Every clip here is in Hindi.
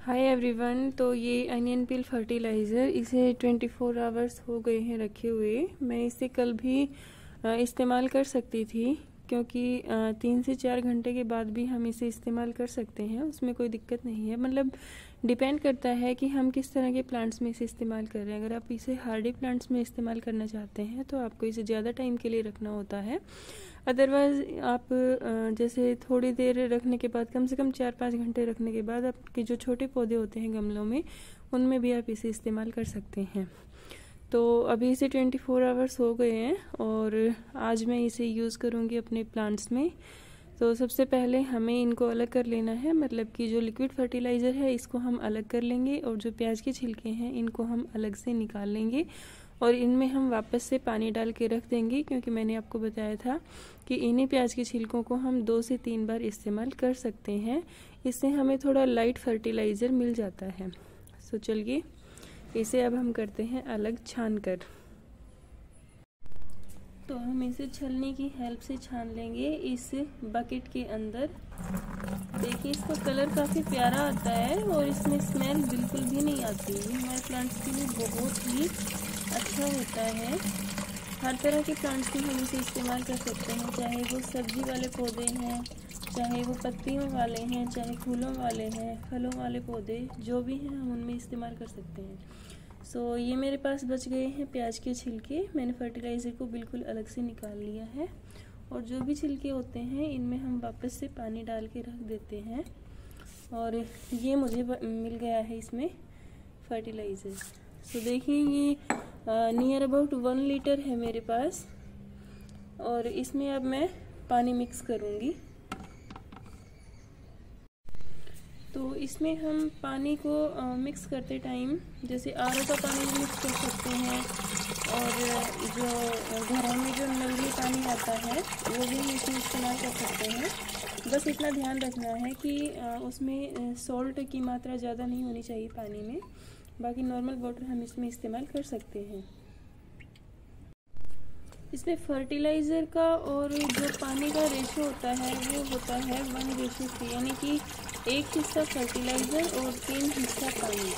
Hi everyone. तो ये अनियन पील फर्टिलाइज़र, इसे 24 आवर्स हो गए हैं रखे हुए। मैं इसे कल भी इस्तेमाल कर सकती थी, क्योंकि 3 से 4 घंटे के बाद भी हम इसे इस्तेमाल कर सकते हैं, उसमें कोई दिक्कत नहीं है। मतलब डिपेंड करता है कि हम किस तरह के प्लांट्स में इसे इस्तेमाल कर रहे हैं। अगर आप इसे हार्डी प्लांट्स में इस्तेमाल करना चाहते हैं तो आपको इसे ज़्यादा टाइम के लिए रखना होता है। अदरवाइज़ आप जैसे थोड़ी देर रखने के बाद, कम से कम 4-5 घंटे रखने के बाद, आपके जो छोटे पौधे होते हैं गमलों में, उनमें भी आप इसे इस्तेमाल कर सकते हैं। तो अभी इसे 24 आवर्स हो गए हैं और आज मैं इसे यूज़ करूँगी अपने प्लांट्स में। तो सबसे पहले हमें इनको अलग कर लेना है, मतलब कि जो लिक्विड फर्टिलाइज़र है इसको हम अलग कर लेंगे और जो प्याज के छिलके हैं इनको हम अलग से निकाल लेंगे और इनमें हम वापस से पानी डाल के रख देंगे, क्योंकि मैंने आपको बताया था कि इन्हीं प्याज के छिलकों को हम 2 से 3 बार इस्तेमाल कर सकते हैं। इससे हमें थोड़ा लाइट फर्टिलाइज़र मिल जाता है। सो चलिए इसे अब हम करते हैं अलग छान कर। तो हम इसे छलनी की हेल्प से छान लेंगे इस बकेट के अंदर। देखिए इसका कलर काफ़ी प्यारा आता है और इसमें स्मेल बिल्कुल भी नहीं आती। ये हमारे प्लांट्स के लिए बहुत ही अच्छा होता है। हर तरह के प्लांट्स में हम इसे इस्तेमाल कर सकते हैं, चाहे वो सब्जी वाले पौधे हैं, चाहे वो पत्तियों वाले हैं, चाहे फूलों वाले हैं, फलों वाले पौधे जो भी हैं हम उनमें इस्तेमाल कर सकते हैं। सो ये मेरे पास बच गए हैं प्याज के छिलके। मैंने फर्टिलाइज़र को बिल्कुल अलग से निकाल लिया है और जो भी छिलके होते हैं इनमें हम वापस से पानी डाल के रख देते हैं। और ये मुझे मिल गया है इसमें फर्टिलाइज़र। सो देखिए ये नियर अबाउट 1 लीटर है मेरे पास और इसमें अब मैं पानी मिक्स करूँगी। तो इसमें हम पानी को मिक्स करते टाइम जैसे आरओ का पानी भी मिक्स कर सकते हैं और जो घरों में जो नली पानी आता है वो भी इसमें इस्तेमाल कर सकते हैं। बस इतना ध्यान रखना है कि उसमें सॉल्ट की मात्रा ज़्यादा नहीं होनी चाहिए पानी में। बाकी नॉर्मल वाटर हम इसमें इस्तेमाल कर सकते हैं। इसमें फर्टिलाइज़र का और जो पानी का रेशो होता है वो होता है 1:3, यानी कि 1 हिस्सा फर्टिलाइज़र और 3 हिस्सा पानी।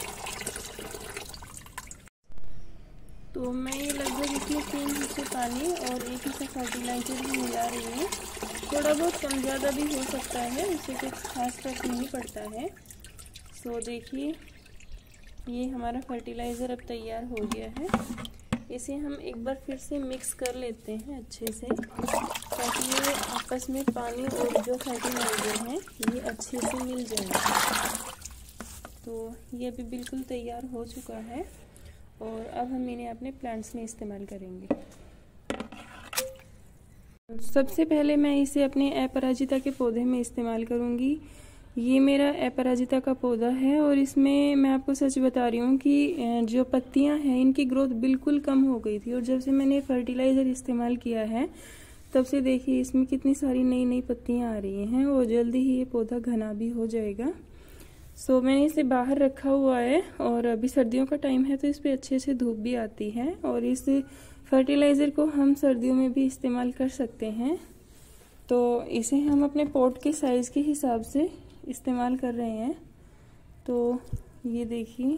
तो मैं ये लगभग इसमें 3 हिस्से पानी और 1 हिस्सा फर्टिलाइज़र भी मिला रही हूँ। थोड़ा बहुत कम ज़्यादा भी हो सकता है, इससे कुछ खास फर्क नहीं पड़ता है। सो देखिए ये हमारा फर्टिलाइज़र अब तैयार हो गया है। इसे हम एक बार फिर से मिक्स कर लेते हैं अच्छे से, ताकि ये आपस में पानी और जो फर्टिलाइज़र है ये अच्छे से मिल जाए। तो ये अभी बिल्कुल तैयार हो चुका है और अब हम इन्हें अपने प्लांट्स में इस्तेमाल करेंगे। सबसे पहले मैं इसे अपने अपराजिता के पौधे में इस्तेमाल करूँगी। ये मेरा अपराजिता का पौधा है और इसमें मैं आपको सच बता रही हूँ कि जो पत्तियाँ हैं इनकी ग्रोथ बिल्कुल कम हो गई थी और जब से मैंने फर्टिलाइज़र इस्तेमाल किया है तब से देखिए इसमें कितनी सारी नई नई पत्तियाँ आ रही हैं और जल्दी ही ये पौधा घना भी हो जाएगा। सो मैंने इसे बाहर रखा हुआ है और अभी सर्दियों का टाइम है तो इस पर अच्छे से धूप भी आती है और इस फर्टिलाइज़र को हम सर्दियों में भी इस्तेमाल कर सकते हैं। तो इसे हम अपने पॉट के साइज़ के हिसाब से इस्तेमाल कर रहे हैं। तो ये देखिए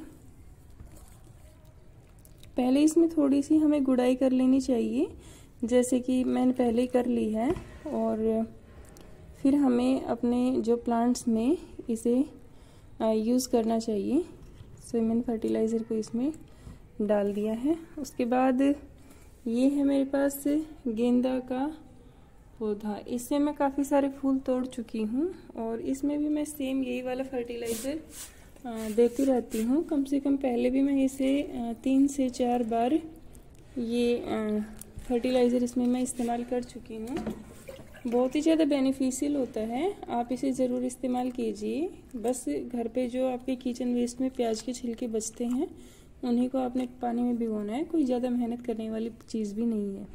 पहले इसमें थोड़ी सी हमें गुड़ाई कर लेनी चाहिए, जैसे कि मैंने पहले कर ली है, और फिर हमें अपने जो प्लांट्स में इसे यूज़ करना चाहिए। सो मैंने फर्टिलाइज़र को इसमें डाल दिया है। उसके बाद ये है मेरे पास गेंदा का पौधा। इससे मैं काफ़ी सारे फूल तोड़ चुकी हूँ और इसमें भी मैं सेम यही वाला फर्टिलाइज़र देती रहती हूँ। कम से कम पहले भी मैं इसे 3 से 4 बार ये फर्टिलाइज़र इसमें मैं इस्तेमाल कर चुकी हूँ। बहुत ही ज़्यादा बेनिफिशियल होता है, आप इसे ज़रूर इस्तेमाल कीजिए। बस घर पे जो आपके किचन वेस्ट में प्याज के छिलके बचते हैं उन्हीं को आपने पानी में भिगोना है, कोई ज़्यादा मेहनत करने वाली चीज़ भी नहीं है।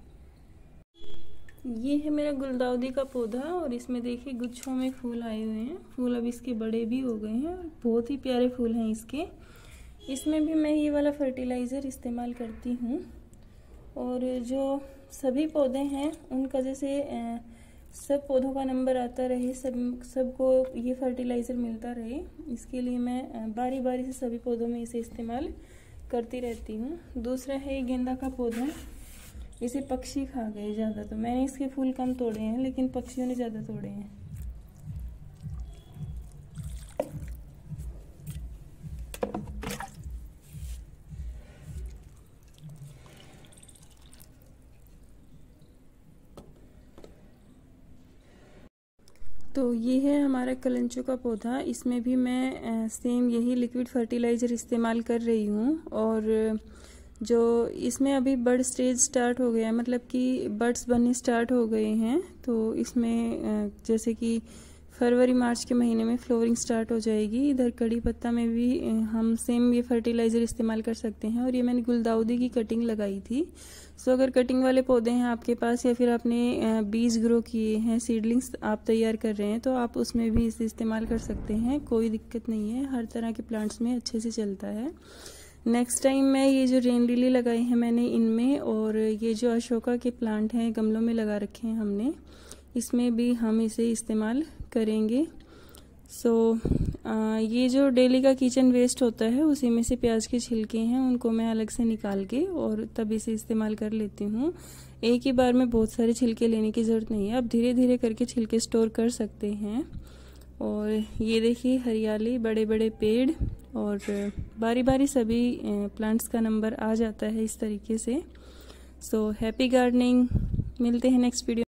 ये है मेरा गुलदाउदी का पौधा और इसमें देखिए गुच्छों में फूल आए हुए हैं। फूल अब इसके बड़े भी हो गए हैं, बहुत ही प्यारे फूल हैं इसके। इसमें भी मैं ये वाला फर्टिलाइज़र इस्तेमाल करती हूँ। और जो सभी पौधे हैं उनका जैसे सब पौधों का नंबर आता रहे, सबको ये फर्टिलाइज़र मिलता रहे, इसके लिए मैं बारी बारी से सभी पौधों में इसे इस्तेमाल करती रहती हूँ। दूसरा है ये गेंदा का पौधा, इसे पक्षी खा गए ज़्यादा, तो मैंने इसके फूल कम तोड़े हैं लेकिन पक्षियों ने ज़्यादा तोड़े हैं। तो ये है हमारा कलंचो का पौधा, इसमें भी मैं सेम यही लिक्विड फर्टिलाइज़र इस्तेमाल कर रही हूँ। और जो इसमें अभी बर्ड स्टेज स्टार्ट हो गया है, मतलब कि बर्ड्स बनने स्टार्ट हो गए हैं, तो इसमें जैसे कि फरवरी मार्च के महीने में फ्लोरिंग स्टार्ट हो जाएगी। इधर कड़ी पत्ता में भी हम सेम ये फर्टिलाइज़र इस्तेमाल कर सकते हैं। और ये मैंने गुलदाउदी की कटिंग लगाई थी। सो अगर कटिंग वाले पौधे हैं आपके पास या फिर आपने बीज ग्रो किए हैं, सीडलिंग्स आप तैयार कर रहे हैं, तो आप उसमें भी इसे इस्तेमाल कर सकते हैं, कोई दिक्कत नहीं है, हर तरह के प्लांट्स में अच्छे से चलता है। नेक्स्ट टाइम मैं ये जो रेन लिली लगाए हैं मैंने इनमें, और ये जो अशोका के प्लांट हैं गमलों में लगा रखे हैं हमने, इसमें भी हम इसे इस्तेमाल करेंगे। ये जो डेली का किचन वेस्ट होता है उसी में से प्याज के छिलके हैं, उनको मैं अलग से निकाल के और तब इसे इस्तेमाल कर लेती हूँ। एक ही बार में बहुत सारे छिलके लेने की ज़रूरत नहीं है, आप धीरे धीरे करके छिलके स्टोर कर सकते हैं। और ये देखिए हरियाली, बड़े बड़े पेड़, और बारी बारी सभी प्लांट्स का नंबर आ जाता है इस तरीके से। हैप्पी गार्डनिंग, मिलते हैं नेक्स्ट वीडियो।